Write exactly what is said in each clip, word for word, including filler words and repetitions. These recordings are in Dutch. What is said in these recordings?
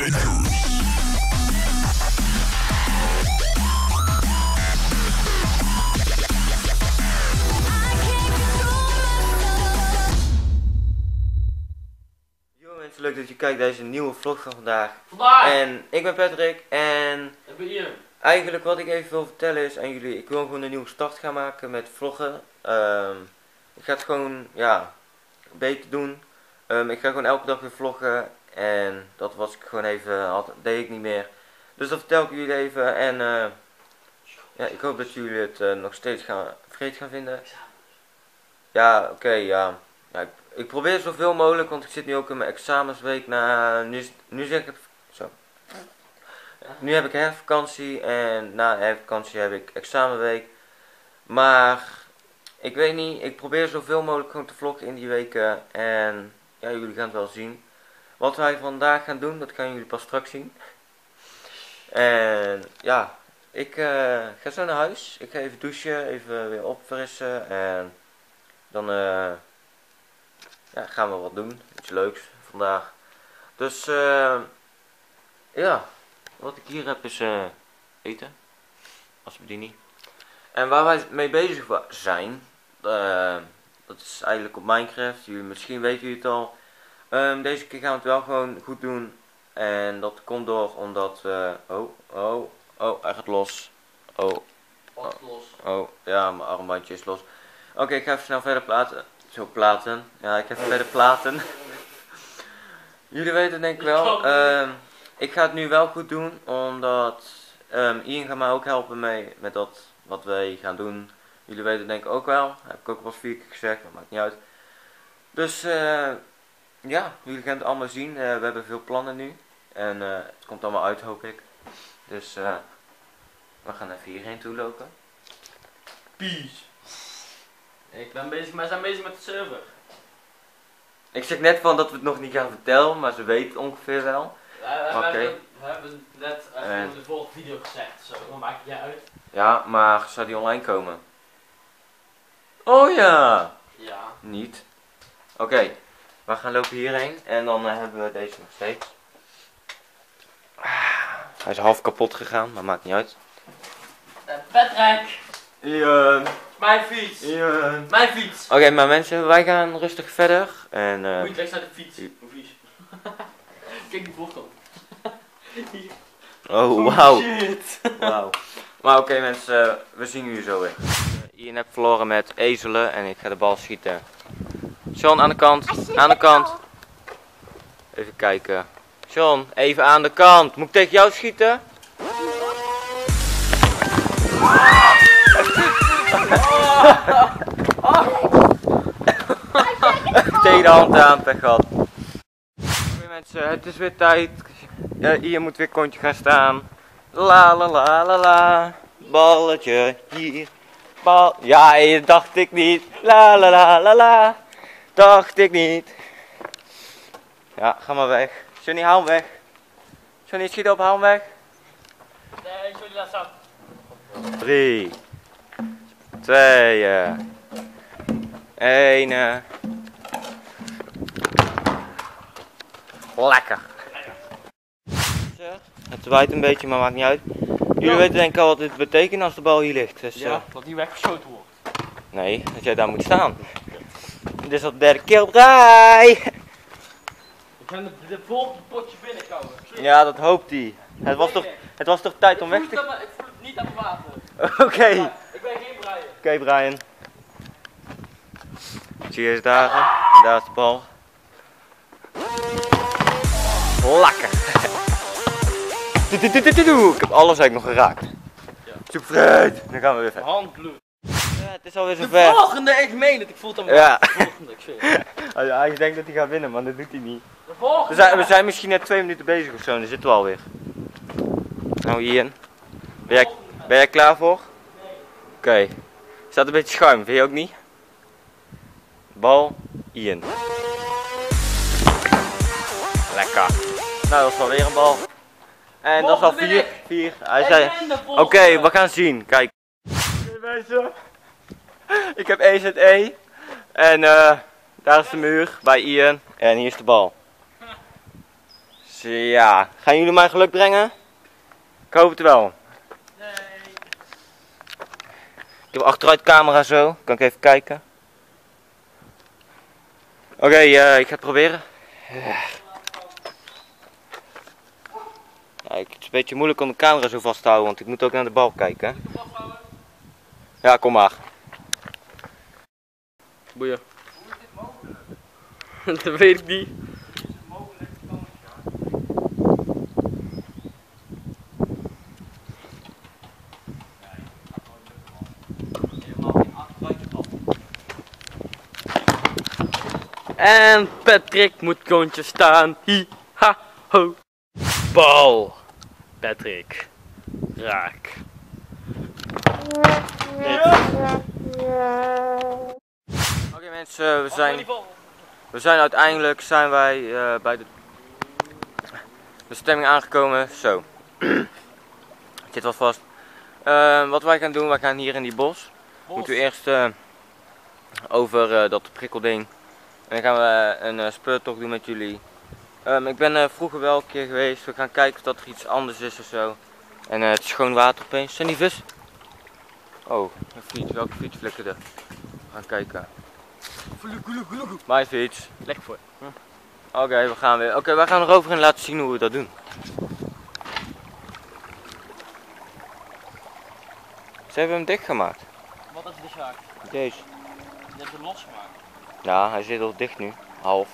Mensen, leuk dat je kijkt naar deze nieuwe vlog van vandaag. Vandaag! En ik ben Patrick en Ik ben Ian. Eigenlijk wat ik even wil vertellen is aan jullie, ik wil gewoon een nieuwe start gaan maken met vloggen. Um, ik ga het gewoon, ja, beter doen. Um, ik ga gewoon elke dag weer vloggen en dat was ik gewoon even, had, deed ik niet meer. Dus dat vertel ik jullie even en uh, ja, ik hoop dat jullie het uh, nog steeds gaan, vreed gaan vinden. Ja, oké, okay, ja. ja ik, ik probeer zoveel mogelijk, want ik zit nu ook in mijn examensweek. Na, nu, nu zeg ik, zo. Nu heb ik herfstvakantie en na de herfstvakantie heb ik examenweek. Maar ik weet niet, ik probeer zoveel mogelijk gewoon te vloggen in die weken. En ja, jullie gaan het wel zien. Wat wij vandaag gaan doen, dat gaan jullie pas straks zien. En ja, ik uh, ga zo naar huis. Ik ga even douchen, even weer opfrissen. En dan uh, ja, gaan we wat doen. Iets leuks vandaag. Dus uh, ja. Wat ik hier heb is uh, eten, als bediening. En waar wij mee bezig zijn, uh, dat is eigenlijk op Minecraft. Jullie, misschien weten jullie het al. Um, deze keer gaan we het wel gewoon goed doen. En dat komt door omdat we... Oh, oh, oh, hij gaat los. Oh, Wat los? Oh, ja, mijn armbandje is los. Oké, okay, ik ga even snel verder platen. Zo, platen. Ja, ik ga even verder platen. Jullie weten het denk ik wel. Um, Ik ga het nu wel goed doen, omdat um, Ian gaat mij ook helpen mee met dat wat wij gaan doen. Jullie weten het denk ik ook wel, heb ik ook wel vier keer gezegd, dat maakt niet uit. Dus uh, ja, jullie gaan het allemaal zien. Uh, we hebben veel plannen nu en uh, het komt allemaal uit hoop ik. Dus uh, we gaan even hierheen toe lopen. Peace. Ik ben bezig, wij zijn bezig met de server. Ik zeg net van dat we het nog niet gaan vertellen, maar ze weten het ongeveer wel. We, we, okay. we, hebben, we hebben net uh, in de vorige video gezegd, zo, dan maakt het jij uit. Ja, maar zou die online komen? Oh ja! Ja. Niet. Oké, okay. We gaan lopen hierheen en dan uh, hebben we deze nog steeds. Ah, hij is half kapot gegaan, maar maakt niet uit. Uh, Patrick! Ian! Mijn fiets! Ian! Mijn fiets! Oké, okay, maar mensen, wij gaan rustig verder en... Uh, Moet je rechts naar de fiets? Mijn fiets. Kijk die voorkant. Oh, wauw. Shit. Wauw. Maar oké okay, mensen, uh, we zien jullie zo weer. Uh, Ian heeft verloren met ezelen en ik ga de bal schieten. Sean, aan de kant. Aan de kant. Even kijken. Sean, even aan de kant. Moet ik tegen jou schieten? Tegen de hand aan, pech gehad. Oké mensen, het is weer tijd. Ja, Ian moet weer kontje gaan staan. La la la la la. Balletje hier. Bal. Ja, dacht ik niet. La la la la la. Dacht ik niet. Ja, ga maar weg. Johnny, haal hem weg. Johnny, schiet op, haal hem weg. Nee, Johnny, laat staan. Drie. Twee. Eén. Lekker. Het waait een beetje, maar maakt niet uit. Jullie weten denk ik al wat dit betekent als de bal hier ligt. Dus, ja, uh, dat die weggeschoten wordt. Nee, dat jij daar moet staan. Dit is al de derde keer op rij. Ik ga de, de volgende potje binnenkomen. Ja, dat hoopt hij. Het was toch, het was toch tijd om weg te... Ik voel het niet aan mijn water. Oké. Okay. Ja, ik ben geen Brian. Oké okay, Brian. Zie je eens daar. En daar is de bal. Lekker. Ik heb alles eigenlijk nog geraakt. Ja. Super vreed. Dan gaan we weer verder. Handbloed. Ja, het is alweer De zover. volgende, ik meen het, ik voel het aan mijn Ja. water. De volgende, ik zweer. Ja, ik denk dat hij gaat winnen, maar dat doet hij niet. De volgende. We zijn, we zijn misschien net twee minuten bezig of zo en dan zitten we alweer. Nou Ian, ben jij, ben jij klaar voor? Nee. Oké. Okay. Staat een beetje schuim, vind je ook niet? Bal, Ian. Lekker. Nou, dat is wel weer een bal. En dat is al vier. vier. Hij zei. Oké, okay, we gaan zien. Kijk. Mensen. Ik heb E Z E. En uh, daar is de muur bij Ian. En hier is de bal. Dus ja, gaan jullie mij geluk brengen? Ik hoop het wel. Nee. Ik heb achteruit camera zo, kan ik even kijken. Oké, okay, uh, ik ga het proberen. Ja, het is een beetje moeilijk om de camera zo vast te houden, want ik moet ook naar de bal kijken. Ja, kom maar. Boeien. Hoe is dit mogelijk? Dat weet ik niet. En Patrick moet kontje staan. Hi, ha, ho. Bal. Patrick. Raak. Oké okay, mensen, we zijn, we zijn uiteindelijk zijn wij uh, bij de bestemming aangekomen. Zo. Het zit wel vast. Uh, wat wij gaan doen, wij gaan hier in die bos. bos. Moeten we eerst uh, over uh, dat prikkelding. En dan gaan we een uh, speurtocht doen met jullie. Um, ik ben uh, vroeger wel een keer geweest. We gaan kijken of dat er iets anders is of zo. En uh, het is schoon water opeens. Zijn die vis? Oh, een fiets. Welke fiets flikkerde? We gaan kijken. Mijn fiets. Lekker voor. Hm. Oké, okay, we gaan weer. Oké, okay, wij gaan erover en laten zien hoe we dat doen. Ze hebben hem dichtgemaakt. Wat is dichtgemaakt? Deze. Je hebt hem losgemaakt. Ja, hij zit al dicht nu. Half.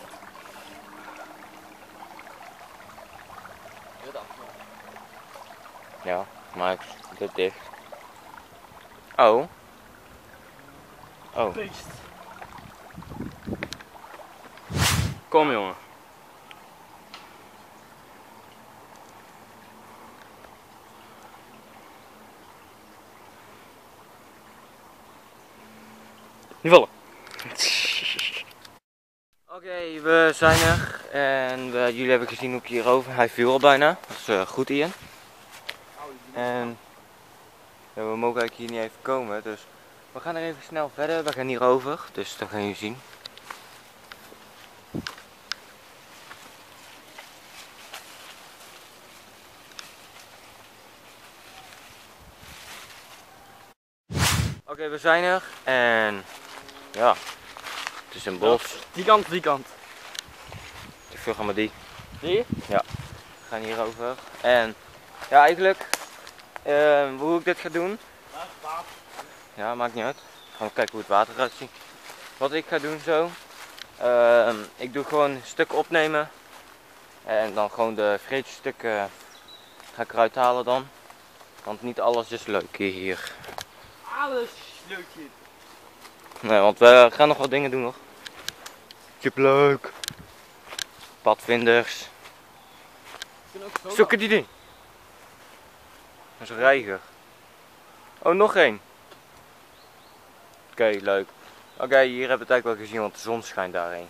Ja, maar ik zit dicht. Oh. Oh. Beest. Kom jongen. Niet vallen. Oké, okay, we zijn er en we, jullie hebben gezien hoe ik hierover. Hij viel al bijna. Dat is uh, goed, Ian. En ja, we mogen eigenlijk hier niet even komen, dus we gaan er even snel verder. We gaan hierover, dus dat gaan jullie zien. Oké, okay, we zijn er en ja, het is een bos. Die kant, die kant. Ik vul maar die. Die? Ja, we gaan hierover. En ja, eigenlijk, uh, hoe ik dit ga doen. Ja, maakt niet uit. Gaan we kijken hoe het water eruit ziet. Wat ik ga doen zo. Uh, ik doe gewoon een stuk opnemen. En dan gewoon de vreedstukken ga ik eruit halen dan. Want niet alles is leuk hier. Alles leuk hier. Nee, want we gaan nog wat dingen doen nog. Super leuk. Padvinders. Zoeken die ding. Dat is een reiger. Oh, nog één. Oké, okay, leuk. Oké, okay, hier hebben we het eigenlijk wel gezien, want de zon schijnt daarheen.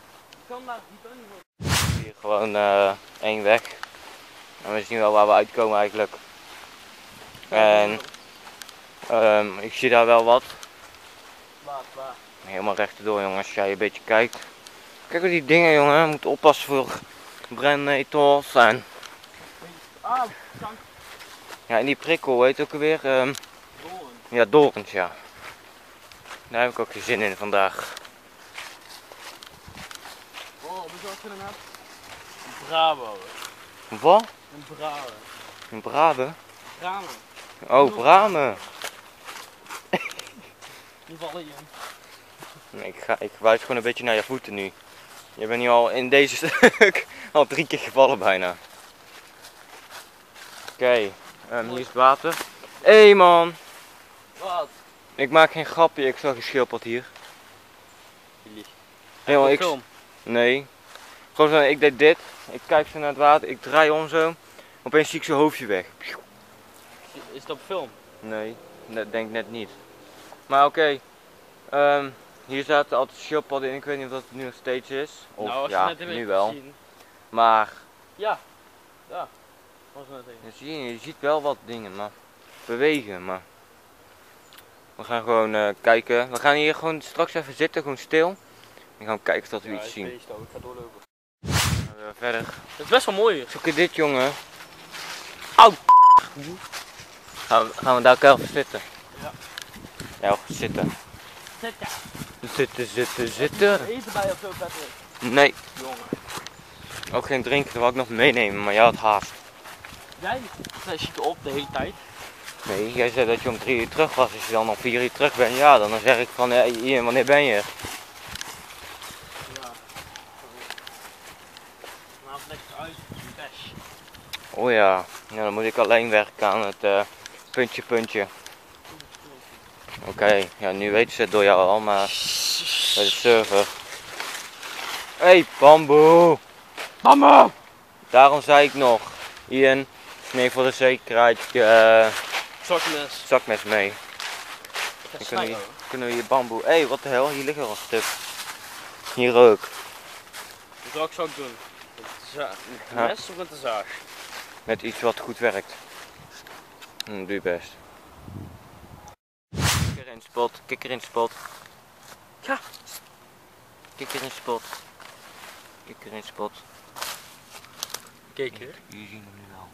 Hier gewoon uh, één weg. En we zien wel waar we uitkomen eigenlijk. En um, ik zie daar wel wat. Helemaal rechtdoor jongens, als jij een beetje kijkt. Kijk wat die dingen jongen, je moet oppassen voor brandnetels en... Ja, en die prikkel, weet je ook alweer? Um, ja, dorens, ja. Daar heb ik ook geen zin in vandaag. Oh, wat is dat voor een app? Een Brabo. Wat? Een Brabo. Een Brabe? Bramen. Oh, bramen. Die vallen hier. Nee, ik, ga, ik wijs gewoon een beetje naar je voeten nu. Je bent nu al in deze stuk al drie keer gevallen bijna. Oké, okay, um, hier is het water. Hé hey, man! Wat? Ik maak geen grapje, ik zag een schildpad hier. Hey, man, ik... Film? Nee. Gewoon zo, ik deed dit, ik kijk zo naar het water, ik draai om zo. Opeens zie ik zijn hoofdje weg. Is het op film? Nee, dat denk ik net niet. Maar oké, okay. um, hier zaten altijd schildpadden in, ik weet niet of dat het nu nog steeds is. Of nou, ja, net nu wel. Zien. Maar... Ja, ja. Was net even. Je, zie, je ziet wel wat dingen, maar bewegen, maar... We gaan gewoon uh, kijken. We gaan hier gewoon straks even zitten, gewoon stil. En gaan we kijken of dat we ja, iets zien. Beest, oh, ik ga doorlopen. Uh, verder. Het is best wel mooi hier. Zoek je dit, jongen? Au! Gaan we, gaan we daar ook even zitten? Ja. Ja, even zitten. Zitten. Zitten, zitten, zitten. Eten bij of zo, Patrick? Nee, Jongen. ook geen drinken, dat wou ik nog meenemen, maar jij had haast. Jij? Jij ziet op de hele tijd. Nee, jij zei dat je om drie uur terug was. Als je dan om vier uur terug bent, ja, dan zeg ik van, hey, Ian, wanneer ben je? Ja. Nou, lekker uit. Best. Oh ja, ja, dan moet ik alleen werken aan het uh, puntje, puntje. Oké, okay, ja, nu weten ze het door jou al, maar bij de server. Hé, hey, bamboe! Mama! Daarom zei ik nog, Ian, neem voor de zekerheid je uh, zakmes. zakmes mee. Dan kunnen we, kunnen we hier bamboe. Hé, hey, wat de hel, hier ligt al een stuk. Hier ook. Wat zou ik doen? Met de mes of met de zaag? Met iets wat goed werkt. Hm, doe je best. Kikker in spot, kikker in spot. Ja. Kikker in spot. Kikker in spot. Kijk hier. Jullie zien hem nu wel.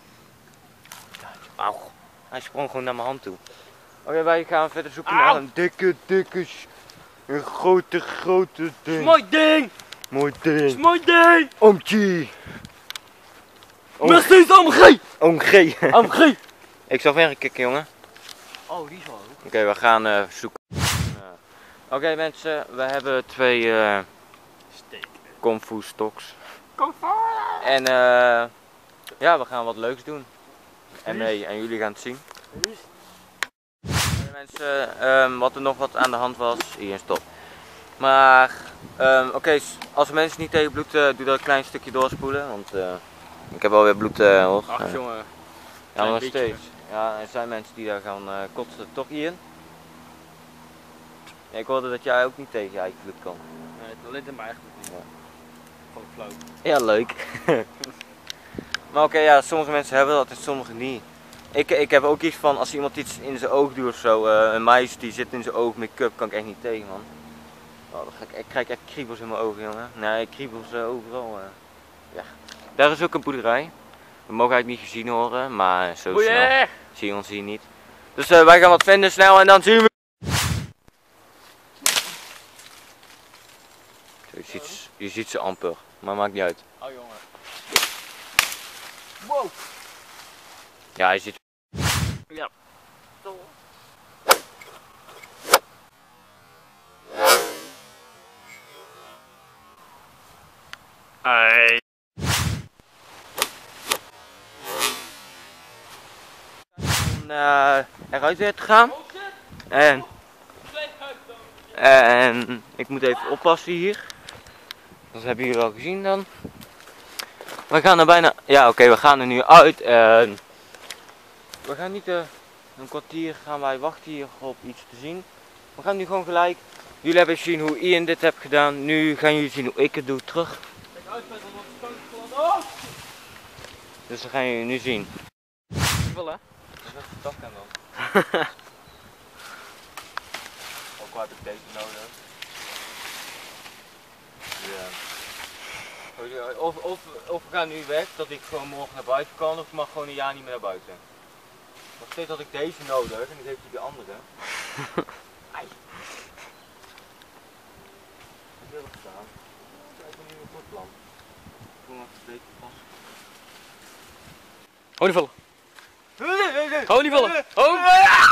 Auw. Hij sprong gewoon naar mijn hand toe. Oké, okay, wij gaan verder zoeken Auw. naar een dikke, dikke, een grote, grote ding. Mooi ding! Mooi ding. Mooi ding! Oomtje. Mesties O M G! O M G. O M G! Ik zal verder kicken, jongen. Oh, die is wel ook. Oké, okay, we gaan uh, zoeken. Uh. Oké okay, mensen, we hebben twee uh, Kung Fu stoks. Kung Fu! En uh, ja, we gaan wat leuks doen. En mee, en jullie gaan het zien. Okay, mensen, um, wat er nog wat aan de hand was, hier stop. Maar, um, oké, okay, als de mensen niet tegen bloed, uh, doe dat een klein stukje doorspoelen, want uh, ik heb alweer bloed uh, hoor. Ach uh, jongen. Ja, nog steeds. Ja, er zijn mensen die daar gaan uh, kotsen, toch Ian? Ja, ik hoorde dat jij ook niet tegen je eigen bloed kan. Nee, alleen in mijn eigen bloed niet. Ja. Van flauw. Ja, leuk. Maar oké, okay, ja, sommige mensen hebben dat en sommige niet. Ik, ik heb ook iets van, als iemand iets in zijn oog doet of zo, uh, een meisje die zit in zijn oog, make-up, kan ik echt niet tegen, man. Oh, dan ga ik, ik krijg echt kriebels in mijn ogen, jongen. Nee, kriebels uh, overal. Uh. Ja. Daar is ook een boerderij. We mogen eigenlijk niet gezien horen, maar zo Boeie! Snel zie je ons hier niet. Dus uh, wij gaan wat vinden snel en dan zien we. Zo, je, ziet, je ziet ze amper, maar maakt niet uit. Oh jongen. Wow! Ja, je ziet. Ja. Hey. Om uh, eruit weer te gaan. En, en ik moet even oppassen hier. Dat hebben jullie al gezien dan. We gaan er bijna. Ja, oké, okay, we gaan er nu uit. En we gaan niet uh, een kwartier gaan wij wachten hier op iets te zien. We gaan nu gewoon gelijk. Jullie hebben gezien hoe Ian dit heeft gedaan. Nu gaan jullie zien hoe ik het doe terug. Dus dat gaan jullie nu zien. Wel hè? Dat is de dag dan. Ook wel heb ik deze nodig. Ja. Of, of, of we gaan nu weg, dat ik gewoon morgen naar buiten kan, of ik mag gewoon een jaar niet meer naar buiten. Nog steeds had ik deze nodig en ik geef die de andere. Ai. Ik wil het staan. Ik heb nu een goed plan. Ik wil nog een beetje pas. Oh, die vallen. Oh, die vallen. Oh.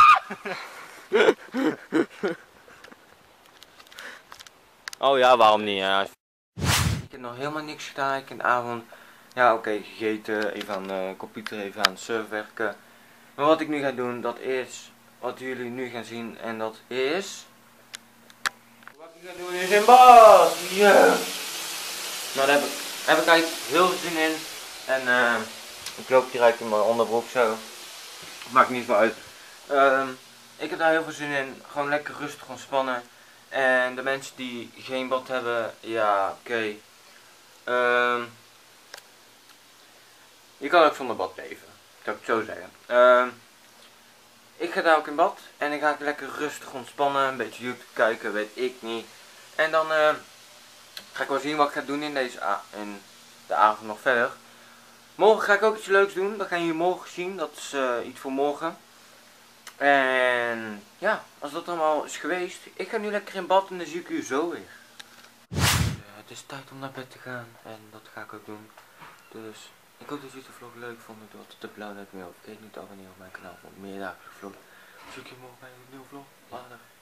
Oh ja, waarom niet? Ja. Ik heb nog helemaal niks gedaan. Ik heb de avond, ja oké, okay, gegeten, even aan de computer, even aan de server werken. Maar wat ik nu ga doen, dat is wat jullie nu gaan zien en dat is... Wat ik ga doen is in bad! Yeah. Nou daar heb ik, heb ik eigenlijk heel veel zin in. En uh, ik loop direct in mijn onderbroek zo. Maakt niet veel uit. Uh, ik heb daar heel veel zin in. Gewoon lekker rustig ontspannen. En de mensen die geen bad hebben, ja oké. Okay. Uh, je kan ook zonder bad leven. Dat ik het zo zeggen. Uh, ik ga daar ook in bad. En dan ga ik lekker rustig ontspannen. Een beetje YouTube kijken, weet ik niet. En dan uh, ga ik wel zien wat ik ga doen in deze, in de avond nog verder. Morgen ga ik ook iets leuks doen. Dat gaan jullie morgen zien. Dat is uh, iets voor morgen. En ja, als dat allemaal is geweest. Ik ga nu lekker in bad en dan zie ik u zo weer. Uh, het is tijd om naar bed te gaan. En dat ga ik ook doen. Dus ik hoop dat jullie de vlog leuk vonden. Doe altijd de blauw net meer. Vergeet niet te abonneren op mijn kanaal voor meer dagelijkse vlog. Zie ik je morgen bij een nieuwe vlog. Later.